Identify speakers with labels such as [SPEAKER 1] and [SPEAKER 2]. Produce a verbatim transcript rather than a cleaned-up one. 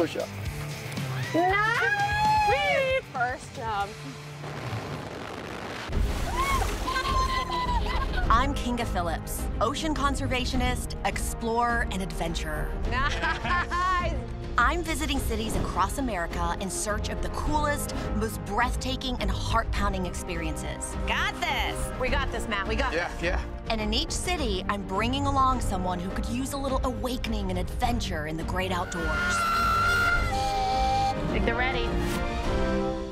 [SPEAKER 1] push-up.
[SPEAKER 2] Nice! First jump.
[SPEAKER 3] I'm Kinga Phillips, ocean conservationist, explorer, and adventurer.
[SPEAKER 2] Nice!
[SPEAKER 3] I'm visiting cities across America in search of the coolest, most breathtaking, and heart-pounding experiences.
[SPEAKER 2] Got this! We got this, Matt. We got
[SPEAKER 1] Yeah,
[SPEAKER 2] this.
[SPEAKER 1] yeah.
[SPEAKER 3] And in each city, I'm bringing along someone who could use a little awakening and adventure in the great outdoors.
[SPEAKER 2] I think they're ready.